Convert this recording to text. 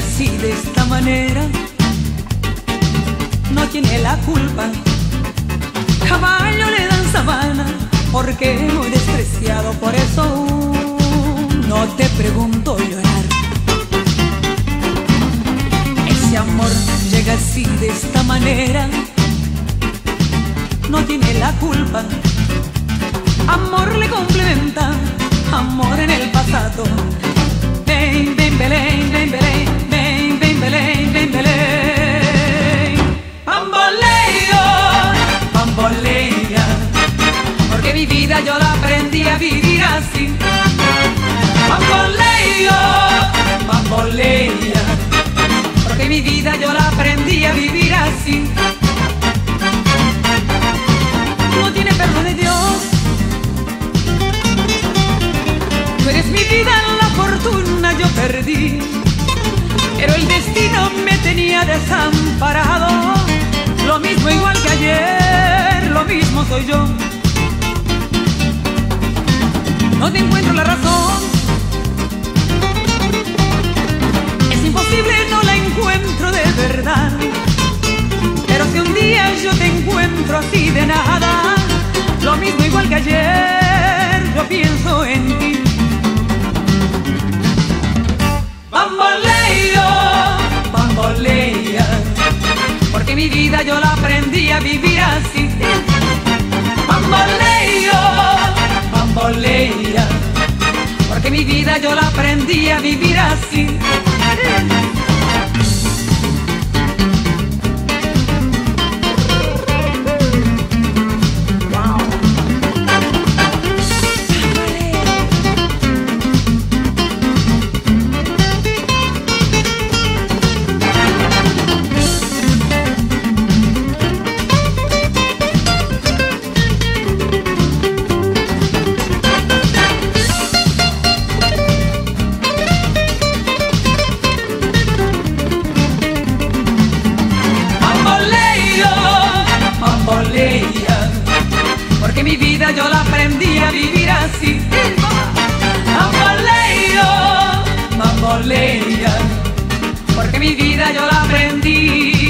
así de esta manera, no tiene la culpa. Caballo le dan sabana porque muy despreciado, por eso no te pregunto llorar. Ese amor llega así de esta manera, no tiene la culpa. Amor le complementa, amor en el pasado. Ven, ven, Belén, ven, Belén, ven, ven, Belén, ven, Belén. Bamboleo, bambolea, porque mi vida yo la aprendí a vivir así. Bamboleo, bambolea, porque mi vida yo la aprendí a vivir así. No tiene perdón de Dios, tú eres mi vida, la fortuna yo perdí, pero el destino me tenía desamparado. Lo mismo igual que ayer, lo mismo soy yo. No te encuentro la razón, es imposible, no la encuentro de verdad. Pero si un día yo te encuentro así de nada, lo mismo igual que ayer, yo pienso en ti. Bamboleo, bambolea, porque mi vida yo la aprendí a vivir así. Bamboleo, bambolea, porque mi vida yo la aprendí a vivir así. Porque mi vida yo la aprendí a vivir así. Bamboleo, bambolea, porque mi vida yo la aprendí